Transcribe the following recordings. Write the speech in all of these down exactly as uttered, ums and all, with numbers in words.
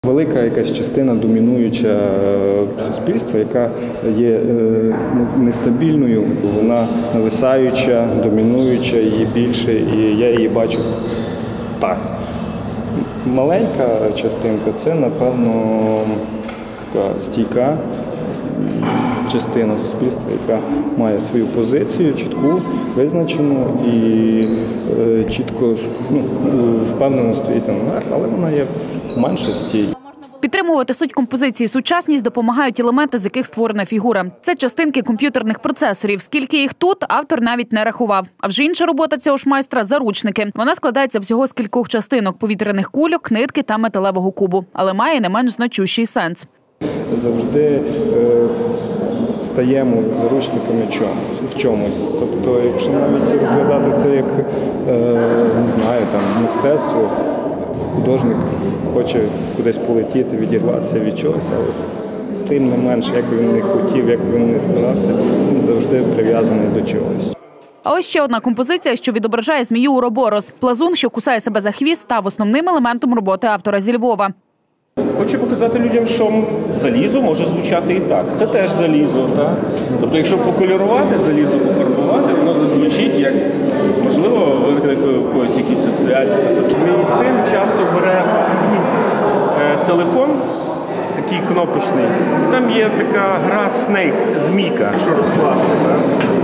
Велика якась частина домінуюча суспільства, яка є нестабільною, вона нависаюча, домінуюча, її більше, і я її бачу так. Маленька частинка – це, напевно, така стійка частина суспільства, яка має свою позицію, чітку, визначену і е, чітко, ну, впевнено стоїть на ногах, але вона є в меншості. Підтримувати суть композиції сучасність допомагають елементи, з яких створена фігура. Це частинки комп'ютерних процесорів. Скільки їх тут, автор навіть не рахував. А вже інша робота цього ж майстра – заручники. Вона складається всього з кількох частинок – повітряних кульок, нитки та металевого кубу. Але має не менш значущий сенс. Завжди е, стаємо заручниками чомусь, в чомусь. Тобто, якщо навіть розглядати це як, е, не знаю, там, мистецтво, художник хоче кудись полетіти, відірватися від чогось, але тим не менш, як би він не хотів, як би він не старався, він завжди прив'язаний до чогось. А ось ще одна композиція, що відображає змію Уроборос. Плазун, що кусає себе за хвіст, став основним елементом роботи автора зі Львова. Хочу показати людям, що залізо може звучати і так. Це теж залізо. Так? Тобто, якщо покольорувати залізо, пофарбувати, воно зазвучить, як, можливо, виникне якоїсь якісь асоціації. Мій син часто бере е, телефон, такий кнопочний, і там є така гра Snake, змійка, якщо розкласти. Так?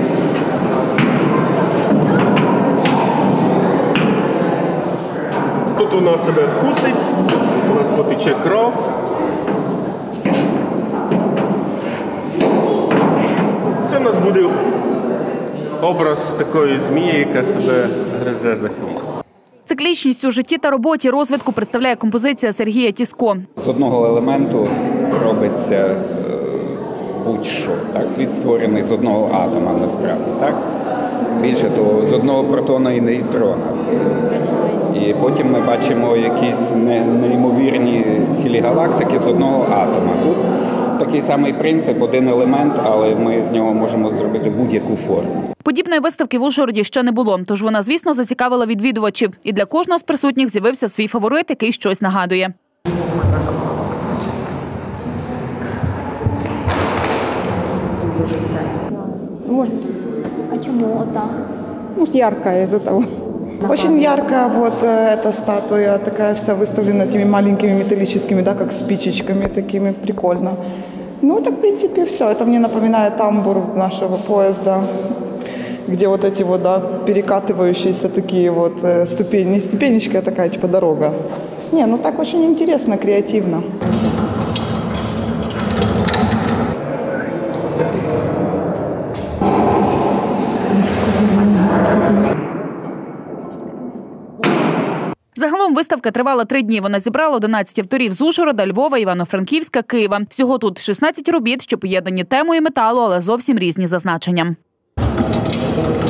Тут вона себе вкусить, у нас потече кров. Це у нас буде образ такої змії, яка себе гризе за хвіст. Циклічність у житті та роботі розвитку представляє композиція Сергія Тіско. З одного елементу робиться е, будь-що. Так? Світ створений з одного атома, насправді. Так? Більше того, з одного протона і нейтрона. І потім ми бачимо якісь неймовірні цілі галактики з одного атома. Тут такий самий принцип, один елемент, але ми з нього можемо зробити будь-яку форму. Подібної виставки в Ужгороді ще не було, тож вона, звісно, зацікавила відвідувачів. І для кожного з присутніх з'явився свій фаворит, який щось нагадує. Может быть. А чему вот так? Может, яркая из-за того. Очень яркая вот эта статуя, такая вся выставлена этими маленькими металлическими, да, как спичечками такими, прикольно. Ну, это, в принципе, все. Это мне напоминает тамбур нашего поезда, где вот эти вот, да, перекатывающиеся такие вот ступени. Не ступенечка, а такая, типа, дорога. Не, ну так очень интересно, креативно. Загалом виставка тривала три дні. Вона зібрала одинадцять авторів з Ужгорода, Львова, Івано-Франківська, Києва. Всього тут шістнадцять робіт, що поєднані темою металу, але зовсім різні за значенням.